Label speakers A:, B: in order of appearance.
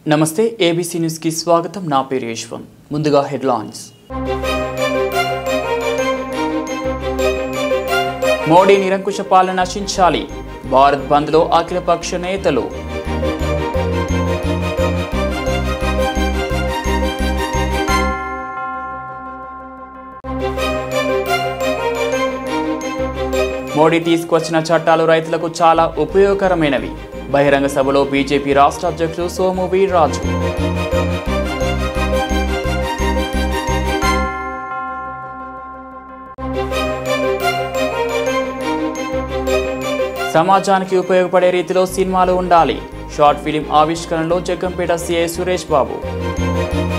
A: నమస్తే ABC news కి స్వాగతం. నా పేరు యశ్వంత్. ముందుగా హెడ్లైన్స్. మోడీ నిరంకుశ పాలన నశించాలి. భారత్ బంద్ లో అఖిలపక్ష నేతలు. మోడీ తీసుకొచ్చిన చట్టాలు రైతులకు చాలా ఉపయోగకరమైనవి. బహిరంగ సభలో బీజేపీ రాష్ట్ర అధ్యక్షుడు సోము వీర్రాజు. సమాజానికి ఉపయోగపడే రీతిలో సినిమాలు ఉండాలి. షార్ట్ ఫిలిం ఆవిష్కరణలో జగ్గంపేట సీఐ సురేష్ బాబు.